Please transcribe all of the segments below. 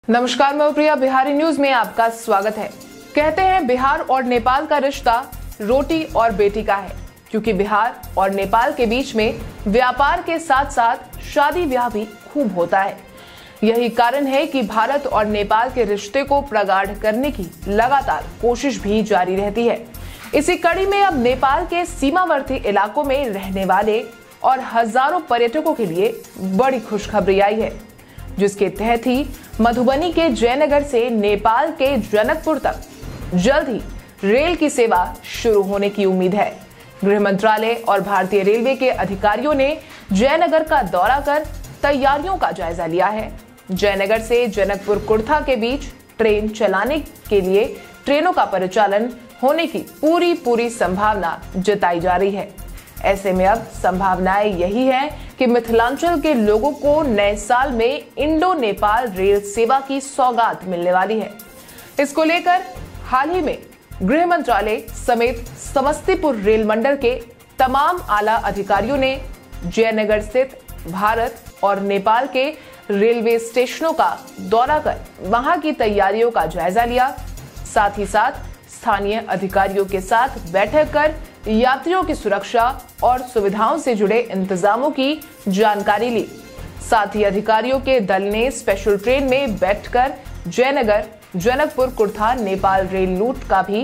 नमस्कार, मैं प्रिया, बिहारी न्यूज में आपका स्वागत है। कहते हैं बिहार और नेपाल का रिश्ता रोटी और बेटी का है, क्योंकि बिहार और नेपाल के बीच में व्यापार के साथ साथ शादी ब्याह भी खूब होता है। यही कारण है कि भारत और नेपाल के रिश्ते को प्रगाढ़ करने की लगातार कोशिश भी जारी रहती है। इसी कड़ी में अब नेपाल के सीमावर्ती इलाकों में रहने वाले और हजारों पर्यटकों के लिए बड़ी खुशखबरी आई है, जिसके तहत ही मधुबनी के जयनगर से नेपाल के जनकपुर तक जल्द ही रेल की सेवा शुरू होने की उम्मीद है। गृह मंत्रालय और भारतीय रेलवे के अधिकारियों ने जयनगर का दौरा कर तैयारियों का जायजा लिया है। जयनगर से जनकपुर कुर्था के बीच ट्रेन चलाने के लिए ट्रेनों का परिचालन होने की पूरी संभावना जताई जा रही है। ऐसे में अब संभावनाएं यही है कि मिथिलांचल के लोगों को नए साल में इंडो नेपाल रेल सेवा की सौगात मिलने वाली है। इसको लेकर हाल ही में गृह मंत्रालय समेत समस्तीपुर रेल मंडल के तमाम आला अधिकारियों ने जयनगर स्थित भारत और नेपाल के रेलवे स्टेशनों का दौरा कर वहां की तैयारियों का जायजा लिया। साथ ही साथ स्थानीय अधिकारियों के साथ बैठक कर यात्रियों की सुरक्षा और सुविधाओं से जुड़े इंतजामों की जानकारी ली। साथ ही अधिकारियों के दल ने स्पेशल ट्रेन में बैठकर जयनगर जनकपुर कुर्था नेपाल रेल रूट का भी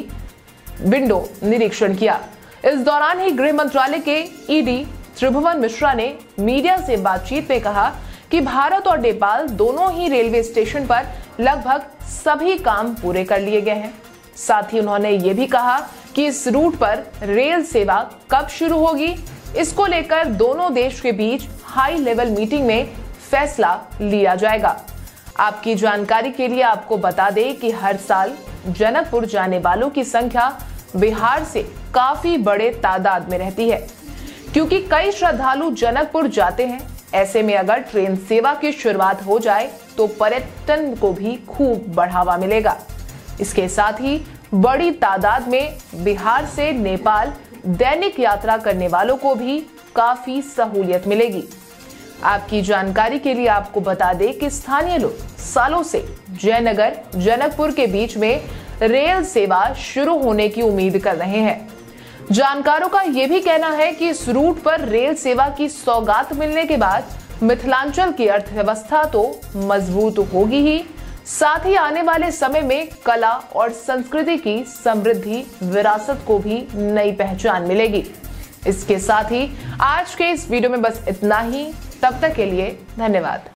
विंडो निरीक्षण किया। इस दौरान ही गृह मंत्रालय के ईडी त्रिभुवन मिश्रा ने मीडिया से बातचीत में कहा कि भारत और नेपाल दोनों ही रेलवे स्टेशन पर लगभग सभी काम पूरे कर लिए गए हैं। साथ ही उन्होंने ये भी कहा कि इस रूट पर रेल सेवा कब शुरू होगी, इसको लेकर दोनों देश के बीच हाई लेवल मीटिंग में फैसला लिया जाएगा। आपकी जानकारी के लिए आपको बता दें कि हर साल जनकपुर जाने वालों की संख्या बिहार से काफी बड़े तादाद में रहती है, क्योंकि कई श्रद्धालु जनकपुर जाते हैं। ऐसे में अगर ट्रेन सेवा की शुरुआत हो जाए तो पर्यटन को भी खूब बढ़ावा मिलेगा। इसके साथ ही बड़ी तादाद में बिहार से नेपाल दैनिक यात्रा करने वालों को भी काफी सहूलियत मिलेगी। आपकी जानकारी के लिए आपको बता दें कि स्थानीय लोग सालों से जयनगर जनकपुर के बीच में रेल सेवा शुरू होने की उम्मीद कर रहे हैं। जानकारों का यह भी कहना है कि इस रूट पर रेल सेवा की सौगात मिलने के बाद मिथिलांचल की अर्थव्यवस्था तो मजबूत होगी ही, साथ ही आने वाले समय में कला और संस्कृति की समृद्धि विरासत को भी नई पहचान मिलेगी। इसके साथ ही आज के इस वीडियो में बस इतना ही। तब तक के लिए धन्यवाद।